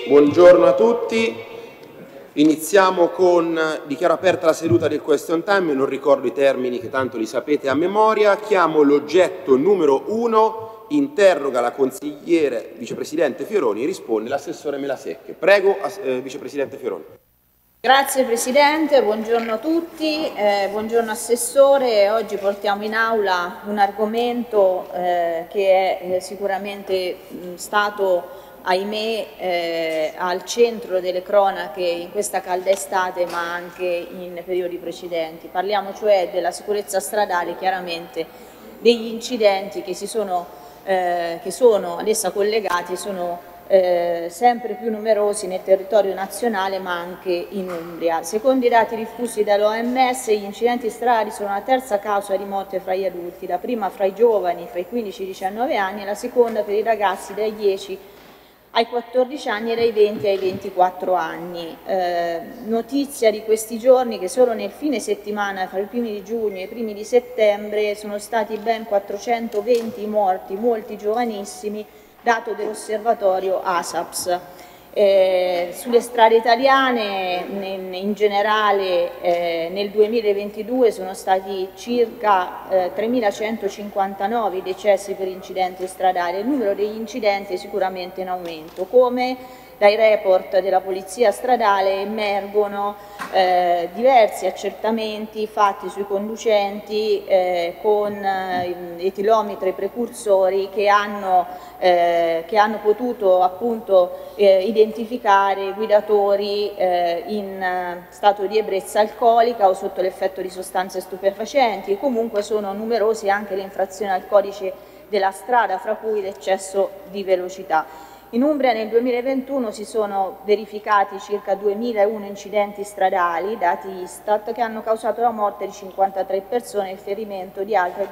Buongiorno a tutti. Iniziamo dichiaro aperta la seduta del question time, non ricordo i termini che tanto li sapete a memoria. Chiamo l'oggetto numero 1, interroga la consigliere vicepresidente Fioroni, risponde l'assessore Melasecche. Prego, vicepresidente Fioroni. Grazie Presidente, buongiorno a tutti, buongiorno Assessore. Oggi portiamo in aula un argomento che è sicuramente stato, ahimè, al centro delle cronache in questa calda estate, ma anche in periodi precedenti. Parliamo cioè della sicurezza stradale, chiaramente degli incidenti che sono ad essa collegati, sono sempre più numerosi nel territorio nazionale ma anche in Umbria. Secondo i dati diffusi dall'OMS, gli incidenti stradali sono la terza causa di morte fra gli adulti, la prima fra i giovani fra i 15 e i 19 anni e la seconda per i ragazzi dai 10 ai 14 anni e dai 20 ai 24 anni. Notizia di questi giorni che solo nel fine settimana, fra i primi di giugno e i primi di settembre, sono stati ben 420 morti, molti giovanissimi, dato dell'osservatorio ASAPS. Sulle strade italiane in generale nel 2022 sono stati circa 3.159 decessi per incidenti stradali. Il numero degli incidenti è sicuramente in aumento, come dai report della Polizia Stradale emergono diversi accertamenti fatti sui conducenti con etilometri precursori che hanno potuto appunto identificare guidatori in stato di ebbrezza alcolica o sotto l'effetto di sostanze stupefacenti, e comunque sono numerose anche le infrazioni al codice della strada, fra cui l'eccesso di velocità. In Umbria nel 2021 si sono verificati circa 2001 incidenti stradali, dati Istat, che hanno causato la morte di 53 persone e il ferimento di altre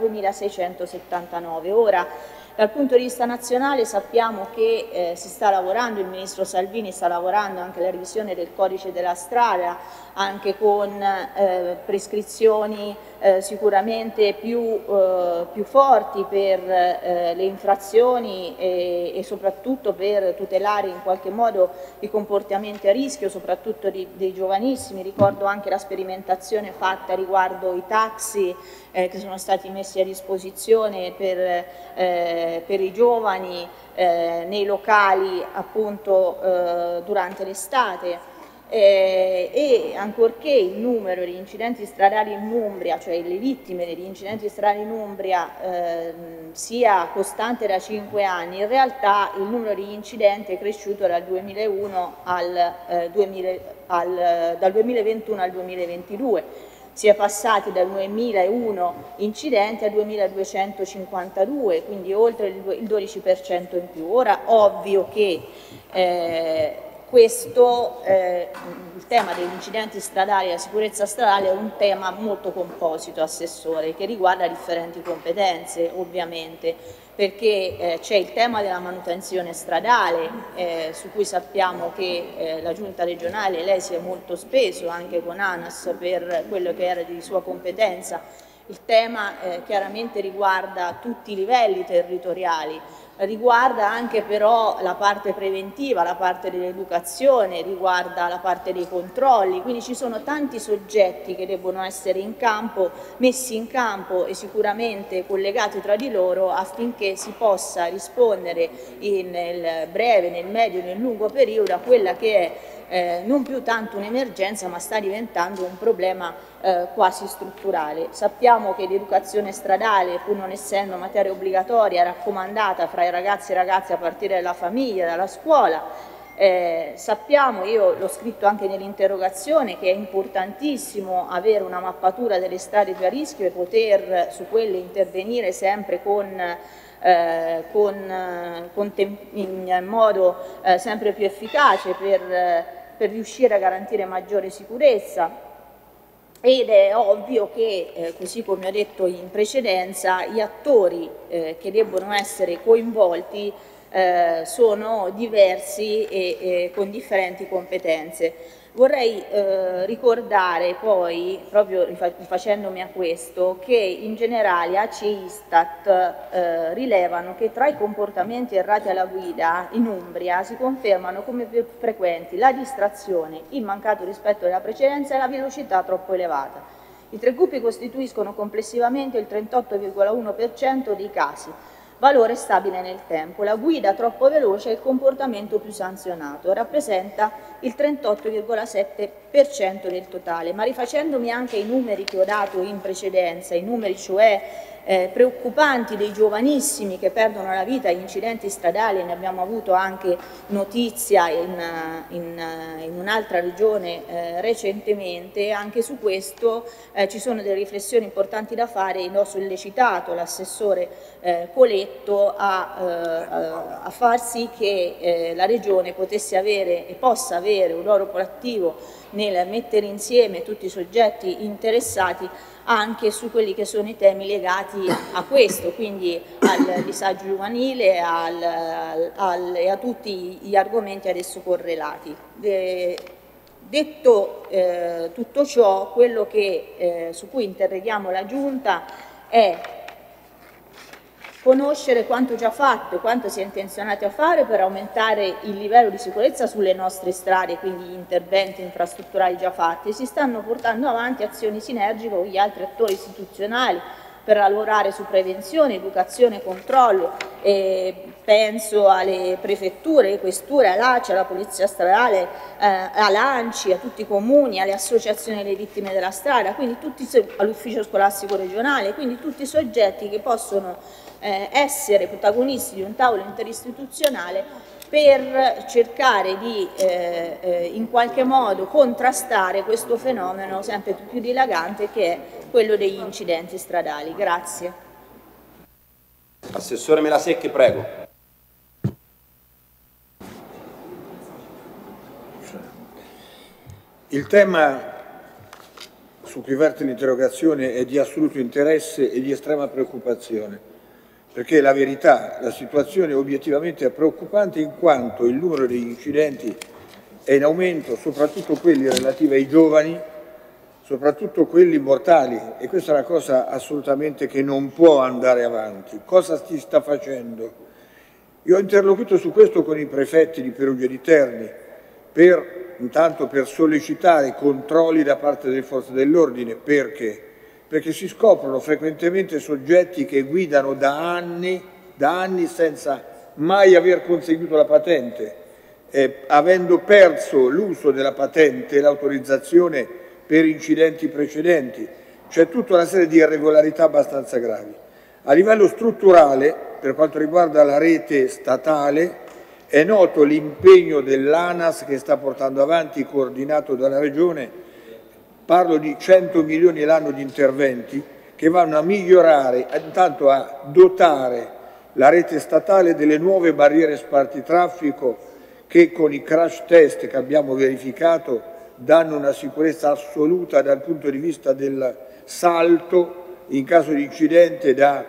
2679. Ora, dal punto di vista nazionale sappiamo che si sta lavorando, il Ministro Salvini sta lavorando anche alla revisione del codice della strada, anche con prescrizioni sicuramente più forti per le infrazioni e soprattutto per tutelare in qualche modo i comportamenti a rischio, soprattutto dei giovanissimi. Ricordo anche la sperimentazione fatta riguardo i taxi che sono stati messi a disposizione per i giovani nei locali appunto durante l'estate. E ancorché il numero degli incidenti stradali in Umbria, cioè le vittime degli incidenti stradali in Umbria sia costante da 5 anni, in realtà il numero degli incidenti è cresciuto dal 2021 al 2022. Si è passati da 9.001 incidenti a 2.252, quindi oltre il 12% in più. Ora, ovvio che il tema degli incidenti stradali e la sicurezza stradale è un tema molto composito, Assessore, che riguarda differenti competenze ovviamente, perché c'è il tema della manutenzione stradale, su cui sappiamo che la Giunta regionale, lei si è molto speso anche con ANAS per quello che era di sua competenza. Il tema chiaramente riguarda tutti i livelli territoriali, riguarda anche però la parte preventiva, la parte dell'educazione, riguarda la parte dei controlli, quindi ci sono tanti soggetti che debbono essere messi in campo e sicuramente collegati tra di loro affinché si possa rispondere nel breve, nel medio e nel lungo periodo a quella che è non più tanto un'emergenza, ma sta diventando un problema quasi strutturale. Sappiamo che l'educazione stradale, pur non essendo materia obbligatoria, è raccomandata fra i ragazzi e ragazze a partire dalla famiglia, dalla scuola. Sappiamo, io l'ho scritto anche nell'interrogazione, che è importantissimo avere una mappatura delle strade più a rischio e poter su quelle intervenire sempre in modo sempre più efficace per riuscire a garantire maggiore sicurezza. Ed è ovvio che, così come ho detto in precedenza, gli attori che debbono essere coinvolti sono diversi e con differenti competenze. Vorrei ricordare poi, proprio rifacendomi a questo, che in generale ACE e Istat rilevano che tra i comportamenti errati alla guida in Umbria si confermano come più frequenti la distrazione, il mancato rispetto della precedenza e la velocità troppo elevata. I tre gruppi costituiscono complessivamente il 38,1% dei casi, valore stabile nel tempo. La guida troppo veloce è il comportamento più sanzionato, rappresenta il 38,7% del totale, ma rifacendomi anche ai numeri che ho dato in precedenza, i numeri cioè preoccupanti dei giovanissimi che perdono la vita in incidenti stradali, ne abbiamo avuto anche notizia in un'altra regione recentemente, anche su questo ci sono delle riflessioni importanti da fare. Ho sollecitato l'assessore Coletto a far sì che la Regione potesse avere e possa avere un ruolo proattivo nel mettere insieme tutti i soggetti interessati anche su quelli che sono i temi legati a questo, quindi al disagio giovanile e a tutti gli argomenti ad esso correlati. Detto tutto ciò, quello su cui interroghiamo la Giunta è conoscere quanto già fatto e quanto si è intenzionati a fare per aumentare il livello di sicurezza sulle nostre strade, quindi gli interventi infrastrutturali già fatti. Si stanno portando avanti azioni sinergiche con gli altri attori istituzionali per lavorare su prevenzione, educazione e controllo. Penso alle prefetture, alle questure, all'ACI, alla Polizia Stradale, all'ANCI, a tutti i comuni, alle associazioni delle vittime della strada, quindi all'ufficio scolastico regionale, quindi tutti i soggetti che possono essere protagonisti di un tavolo interistituzionale per cercare di in qualche modo contrastare questo fenomeno sempre più dilagante che è quello degli incidenti stradali. Grazie. Assessore Melasecche, prego. Il tema su cui verte l'interrogazione è di assoluto interesse e di estrema preoccupazione, perché la verità, la situazione obiettivamente è preoccupante in quanto il numero degli incidenti è in aumento, soprattutto quelli relativi ai giovani, soprattutto quelli mortali, e questa è una cosa assolutamente che non può andare avanti. Cosa si sta facendo? Io ho interloquito su questo con i prefetti di Perugia e di Terni, intanto per sollecitare controlli da parte delle forze dell'ordine. Perché? Perché si scoprono frequentemente soggetti che guidano da anni senza mai aver conseguito la patente, avendo perso l'uso della patente e l'autorizzazione per incidenti precedenti. C'è tutta una serie di irregolarità abbastanza gravi. A livello strutturale, per quanto riguarda la rete statale, è noto l'impegno dell'ANAS che sta portando avanti, coordinato dalla Regione. Parlo di 100 milioni l'anno di interventi che vanno a migliorare, intanto a dotare la rete statale delle nuove barriere spartitraffico che con i crash test che abbiamo verificato danno una sicurezza assoluta dal punto di vista del salto in caso di incidente da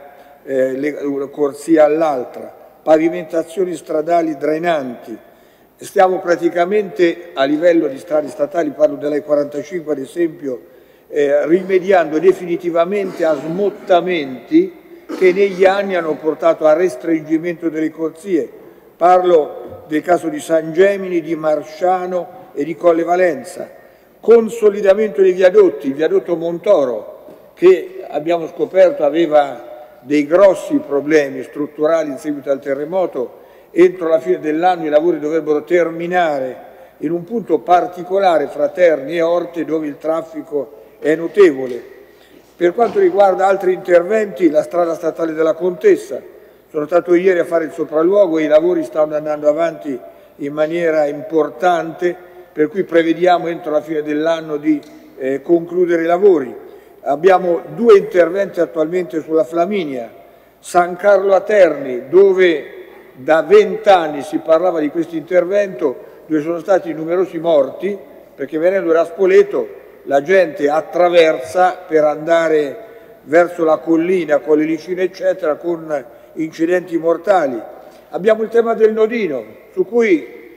una corsia all'altra, pavimentazioni stradali drenanti. Stiamo praticamente a livello di strade statali, parlo della E45 ad esempio, rimediando definitivamente a smottamenti che negli anni hanno portato a restringimento delle corsie. Parlo del caso di San Gemini, di Marsciano e di Colle Valenza. Consolidamento dei viadotti, il viadotto Montoro che abbiamo scoperto aveva dei grossi problemi strutturali in seguito al terremoto. Entro la fine dell'anno i lavori dovrebbero terminare in un punto particolare fra Terni e Orte dove il traffico è notevole. Per quanto riguarda altri interventi, la strada statale della Contessa, sono stato ieri a fare il sopralluogo e i lavori stanno andando avanti in maniera importante, per cui prevediamo entro la fine dell'anno di concludere i lavori. Abbiamo 2 interventi attualmente sulla Flaminia, San Carlo a Terni, dove da 20 anni si parlava di questo intervento, dove sono stati numerosi morti, perché venendo da Spoleto la gente attraversa per andare verso la collina con le Licine eccetera, con incidenti mortali. Abbiamo il tema del nodino, su cui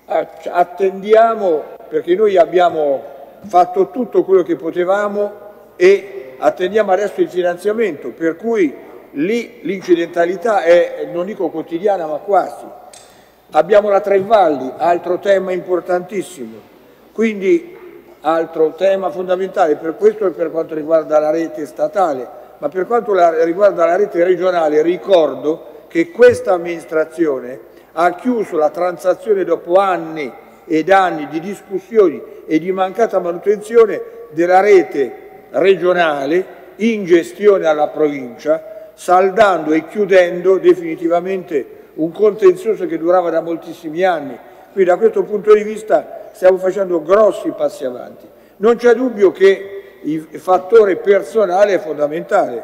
attendiamo, perché noi abbiamo fatto tutto quello che potevamo e attendiamo adesso il finanziamento, per cui lì l'incidentalità è, non dico quotidiana, ma quasi. Abbiamo la Tre Valli, altro tema importantissimo, quindi altro tema fondamentale, per questo e per quanto riguarda la rete statale, ma per quanto riguarda la rete regionale ricordo che questa amministrazione ha chiuso la transazione dopo anni ed anni di discussioni e di mancata manutenzione della rete regionale in gestione alla provincia, saldando e chiudendo definitivamente un contenzioso che durava da moltissimi anni. Quindi da questo punto di vista stiamo facendo grossi passi avanti. Non c'è dubbio che il fattore personale è fondamentale.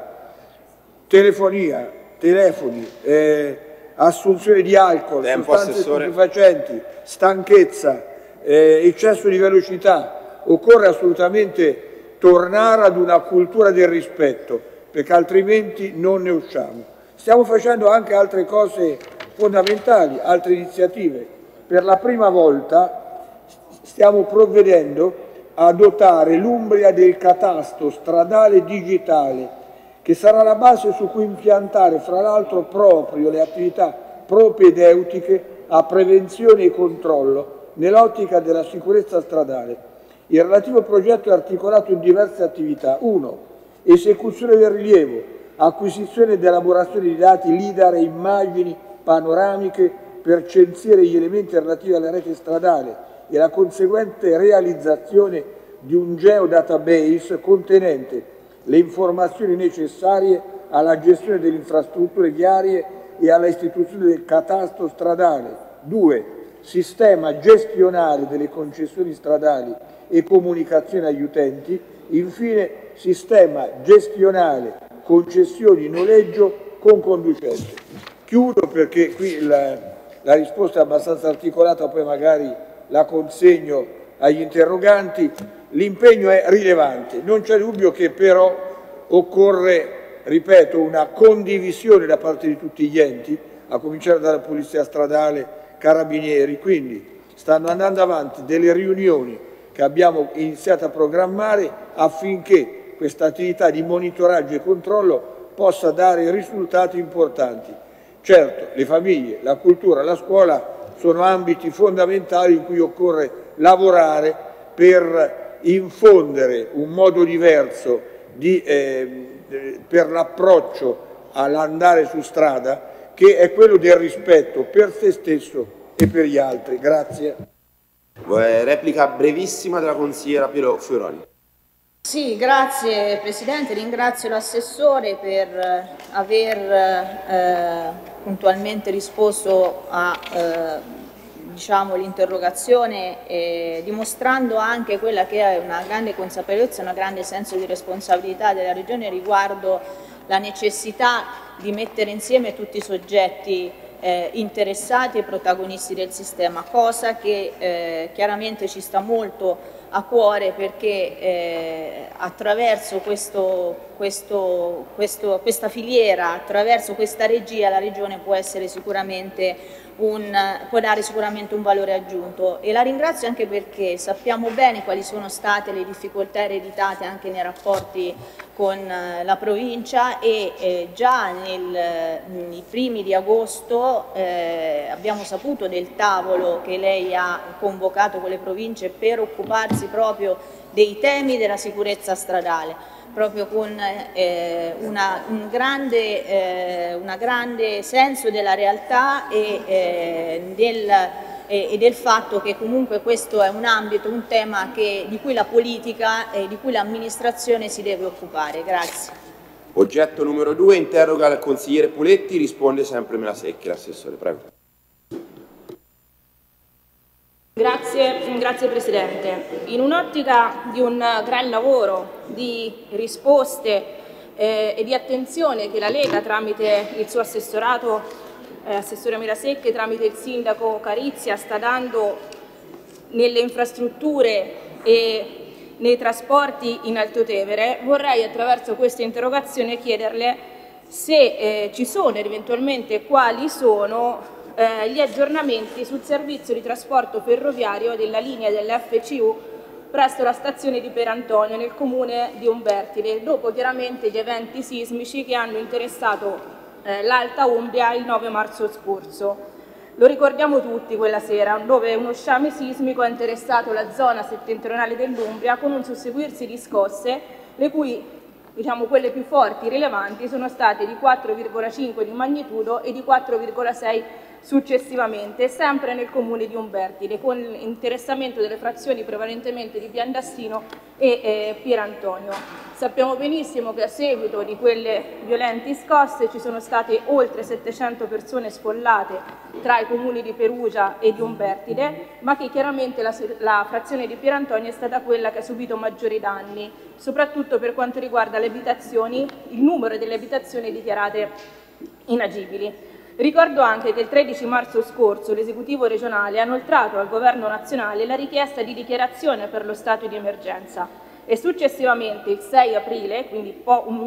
Telefonia, telefoni, assunzione di alcol, sostanze stupefacenti, stanchezza, eccesso di velocità. Occorre assolutamente tornare ad una cultura del rispetto, perché altrimenti non ne usciamo. Stiamo facendo anche altre cose fondamentali, altre iniziative. Per la prima volta stiamo provvedendo a dotare l'Umbria del catasto stradale digitale, che sarà la base su cui impiantare, fra l'altro, proprio le attività propedeutiche a prevenzione e controllo nell'ottica della sicurezza stradale. Il relativo progetto è articolato in diverse attività. 1. Esecuzione del rilievo, acquisizione ed elaborazione di dati LIDAR e immagini panoramiche per censire gli elementi relativi alla rete stradale e la conseguente realizzazione di un geodatabase contenente le informazioni necessarie alla gestione delle infrastrutture viarie e alla istituzione del catasto stradale. 2. Sistema gestionale delle concessioni stradali e comunicazione agli utenti. Infine, sistema gestionale concessioni noleggio con conducente. Chiudo perché qui la risposta è abbastanza articolata, poi magari la consegno agli interroganti. L'impegno è rilevante, non c'è dubbio che però occorre, ripeto, una condivisione da parte di tutti gli enti, a cominciare dalla Polizia Stradale, Carabinieri, quindi stanno andando avanti delle riunioni che abbiamo iniziato a programmare affinché questa attività di monitoraggio e controllo possa dare risultati importanti. Certo, le famiglie, la cultura, la scuola sono ambiti fondamentali in cui occorre lavorare per infondere un modo diverso per l'approccio all'andare su strada, che è quello del rispetto per se stesso e per gli altri. Grazie. Replica brevissima della consigliera Piero Fioroni. Sì, grazie Presidente, ringrazio l'assessore per aver puntualmente risposto a diciamo, l'interrogazione, dimostrando anche quella che è una grande consapevolezza, un grande senso di responsabilità della Regione riguardo la necessità di mettere insieme tutti i soggetti interessati e protagonisti del sistema, cosa che chiaramente ci sta molto a cuore, perché attraverso questa filiera, attraverso questa regia, la Regione può essere sicuramente può dare sicuramente un valore aggiunto. E la ringrazio anche perché sappiamo bene quali sono state le difficoltà ereditate anche nei rapporti con la provincia, e già nei primi di agosto abbiamo saputo del tavolo che lei ha convocato con le province per occuparsi proprio dei temi della sicurezza stradale, proprio con un grande senso della realtà e del fatto che comunque questo è un ambito, un tema di cui la politica e di cui l'amministrazione si deve occupare. Grazie. Oggetto numero 2, interroga il consigliere Puletti, risponde sempre Melasecchi, l'assessore, prego. Grazie Presidente. In un'ottica di un gran lavoro di risposte e di attenzione che la Lega tramite il suo assessorato, Assessore Melasecchi, tramite il Sindaco Carizia sta dando nelle infrastrutture e nei trasporti in Alto Tevere, vorrei attraverso questa interrogazione chiederle se ci sono ed eventualmente quali sono gli aggiornamenti sul servizio di trasporto ferroviario della linea dell'FCU presso la stazione di Pierantonio nel comune di Umbertide, dopo chiaramente gli eventi sismici che hanno interessato l'Alta Umbria il 9 marzo scorso. Lo ricordiamo tutti quella sera, dove uno sciame sismico ha interessato la zona settentrionale dell'Umbria con un susseguirsi di scosse, le cui, quelle più forti e rilevanti, sono state di 4,5 di magnitudo e di 4,6 successivamente, sempre nel comune di Umbertide, con l'interessamento delle frazioni prevalentemente di Piandassino e Pierantonio. Sappiamo benissimo che a seguito di quelle violenti scosse ci sono state oltre 700 persone sfollate tra i comuni di Perugia e di Umbertide, ma che chiaramente la frazione di Pierantonio è stata quella che ha subito maggiori danni, soprattutto per quanto riguarda le abitazioni, il numero delle abitazioni dichiarate inagibili. Ricordo anche che il 13 marzo scorso l'esecutivo regionale ha inoltrato al governo nazionale la richiesta di dichiarazione per lo stato di emergenza e successivamente il 6 aprile, quindi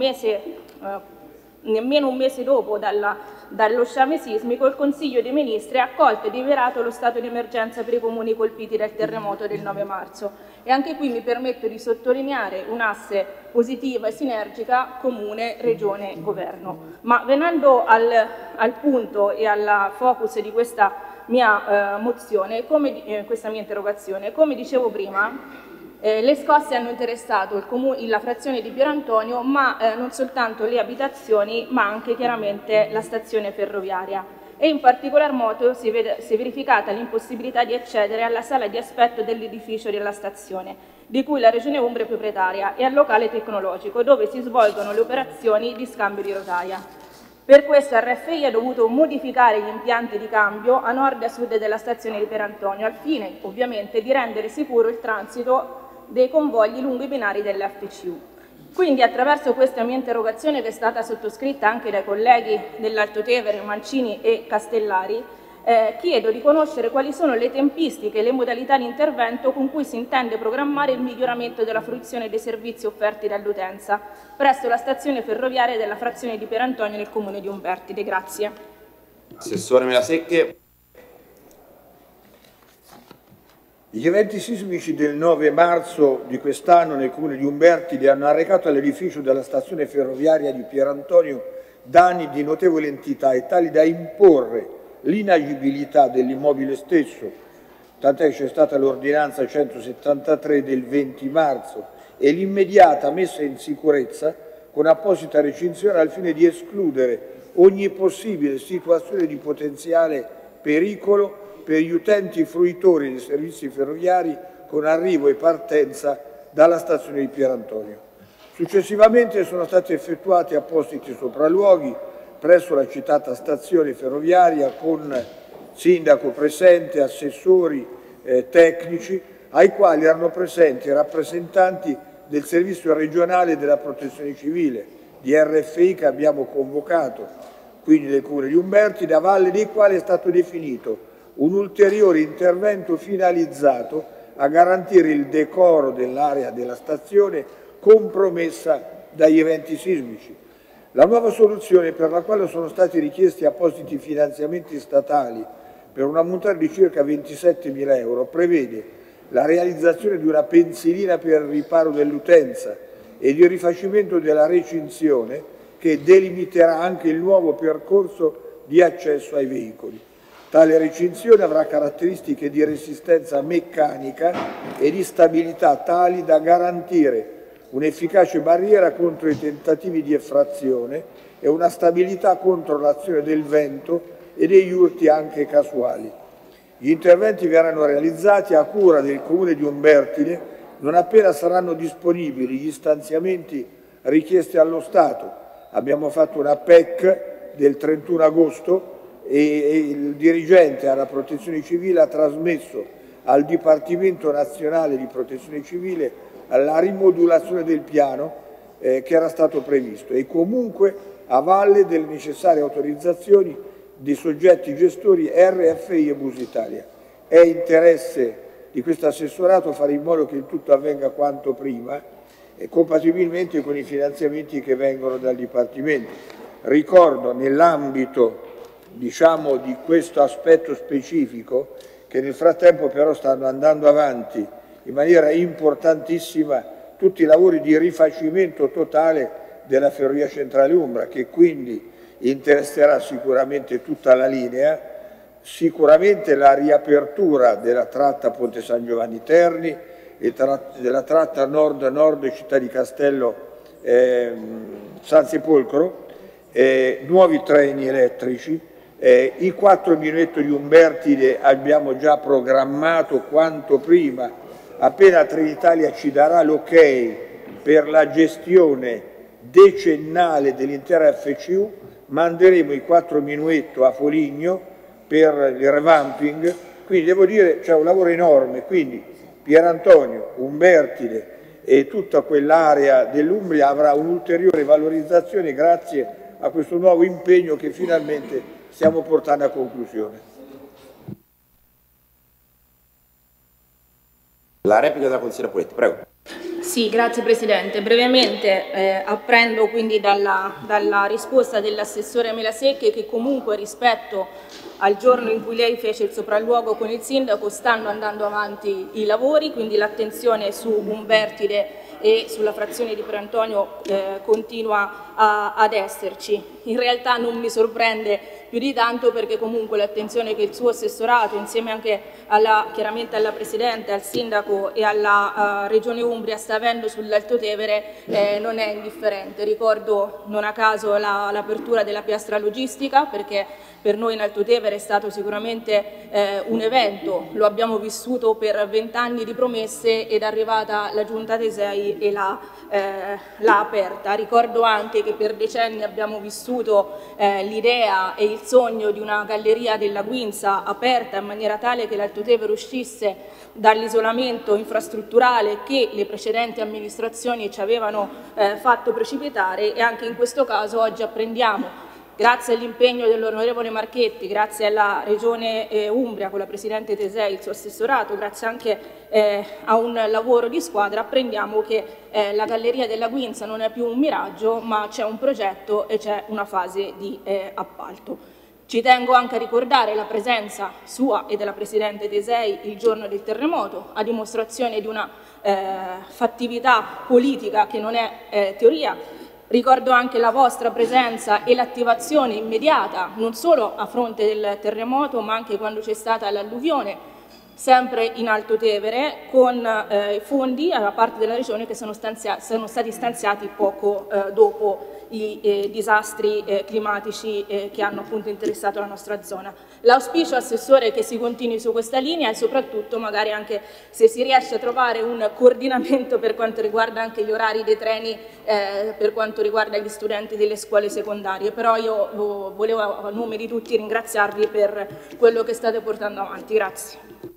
nemmeno un mese dopo dallo sciame sismico, il Consiglio dei Ministri ha accolto e deliberato lo stato di emergenza per i comuni colpiti dal terremoto del 9 marzo. E anche qui mi permetto di sottolineare un'asse positiva e sinergica comune, regione, governo. Ma venendo al punto e al focus di questa mia questa mia interrogazione, come dicevo prima, le scosse hanno interessato la frazione di Pierantonio, ma non soltanto le abitazioni, ma anche chiaramente la stazione ferroviaria. E in particolar modo si è verificata l'impossibilità di accedere alla sala di aspetto dell'edificio della stazione, di cui la Regione Umbria è proprietaria, e al locale tecnologico, dove si svolgono le operazioni di scambio di rotaia. Per questo RFI ha dovuto modificare gli impianti di cambio a nord e a sud della stazione di Pierantonio, al fine ovviamente di rendere sicuro il transito dei convogli lungo i binari dell'FCU. Quindi attraverso questa mia interrogazione, che è stata sottoscritta anche dai colleghi dell'Alto Tevere, Mancini e Castellari, chiedo di conoscere quali sono le tempistiche e le modalità di intervento con cui si intende programmare il miglioramento della fruizione dei servizi offerti dall'utenza presso la stazione ferroviaria della frazione di Pierantonio nel comune di Umbertide. Grazie. Assessore Melasecche. Gli eventi sismici del 9 marzo di quest'anno nel comune di Umbertide hanno arrecato all'edificio della stazione ferroviaria di Pierantonio danni di notevole entità e tali da imporre l'inagibilità dell'immobile stesso, tant'è che c'è stata l'ordinanza 173 del 20 marzo e l'immediata messa in sicurezza con apposita recinzione al fine di escludere ogni possibile situazione di potenziale pericolo per gli utenti fruitori dei servizi ferroviari con arrivo e partenza dalla stazione di Pierantonio. Successivamente sono stati effettuati appositi sopralluoghi presso la citata stazione ferroviaria con sindaco presente, assessori tecnici, ai quali erano presenti rappresentanti del servizio regionale della protezione civile, di RFI, che abbiamo convocato, quindi del comune di Umbertide, a valle dei quali è stato definito un ulteriore intervento finalizzato a garantire il decoro dell'area della stazione compromessa dagli eventi sismici. La nuova soluzione, per la quale sono stati richiesti appositi finanziamenti statali per un ammontare di circa 27.000 euro, prevede la realizzazione di una pensilina per il riparo dell'utenza e il rifacimento della recinzione, che delimiterà anche il nuovo percorso di accesso ai veicoli. Tale recinzione avrà caratteristiche di resistenza meccanica e di stabilità tali da garantire un'efficace barriera contro i tentativi di effrazione e una stabilità contro l'azione del vento e degli urti anche casuali. Gli interventi verranno realizzati a cura del Comune di Umbertide non appena saranno disponibili gli stanziamenti richiesti allo Stato. Abbiamo fatto una PEC del 31 agosto e il dirigente alla Protezione Civile ha trasmesso al Dipartimento Nazionale di Protezione Civile la rimodulazione del piano che era stato previsto e comunque a valle delle necessarie autorizzazioni dei soggetti gestori RFI e Bus Italia. È interesse di questo assessorato fare in modo che il tutto avvenga quanto prima, compatibilmente con i finanziamenti che vengono dal Dipartimento. Ricordo, nell'ambito diciamo, di questo aspetto specifico, che nel frattempo però stanno andando avanti in maniera importantissima tutti i lavori di rifacimento totale della Ferrovia Centrale Umbra, che quindi interesserà sicuramente tutta la linea, sicuramente la riapertura della tratta Ponte San Giovanni Terni e della tratta nord-nord Città di Castello San Sepolcro, nuovi treni elettrici, i 4 minuetti di Umbertide abbiamo già programmato quanto prima, appena Trenitalia ci darà l'ok per la gestione decennale dell'intera FCU, manderemo i 4 minuetti a Foligno per il revamping, quindi devo dire c'è un lavoro enorme, quindi Pierantonio, Umbertide e tutta quell'area dell'Umbria avrà un'ulteriore valorizzazione grazie a questo nuovo impegno che finalmente stiamo portando a conclusione. La replica della consigliera Poletti, prego. Sì, grazie Presidente. Brevemente apprendo quindi dalla risposta dell'assessore Melasecche che comunque rispetto al giorno in cui lei fece il sopralluogo con il sindaco stanno andando avanti i lavori, quindi l'attenzione su Umbertide e sulla frazione di Pierantonio continua ad esserci. In realtà non mi sorprende più di tanto perché comunque l'attenzione che il suo assessorato insieme anche chiaramente alla Presidente, al Sindaco e alla Regione Umbria sta avendo sull'Alto Tevere non è indifferente. Ricordo non a caso l'apertura della piastra logistica perché per noi in Alto Tevere è stato sicuramente un evento, lo abbiamo vissuto per 20 anni di promesse ed è arrivata la Giunta Tesei e l'ha aperta. Ricordo anche che per decenni abbiamo vissuto l'idea e il sogno di una galleria della Guinza aperta in maniera tale che l'Alto Tevere uscisse dall'isolamento infrastrutturale che le precedenti amministrazioni ci avevano fatto precipitare e anche in questo caso oggi apprendiamo, grazie all'impegno dell'onorevole Marchetti, grazie alla Regione Umbria con la Presidente Tesei, il suo assessorato, grazie anche a un lavoro di squadra, apprendiamo che la Galleria della Guinza non è più un miraggio, ma c'è un progetto e c'è una fase di appalto. Ci tengo anche a ricordare la presenza sua e della Presidente Tesei il giorno del terremoto, a dimostrazione di una fattività politica che non è teoria. Ricordo anche la vostra presenza e l'attivazione immediata, non solo a fronte del terremoto, ma anche quando c'è stata l'alluvione, sempre in Alto Tevere, con fondi da parte della Regione che sono stati stanziati poco dopo i disastri climatici che hanno appunto interessato la nostra zona. L'auspicio, Assessore, è che si continui su questa linea e soprattutto magari anche se si riesce a trovare un coordinamento per quanto riguarda anche gli orari dei treni, per quanto riguarda gli studenti delle scuole secondarie. Però io volevo a nome di tutti ringraziarvi per quello che state portando avanti. Grazie.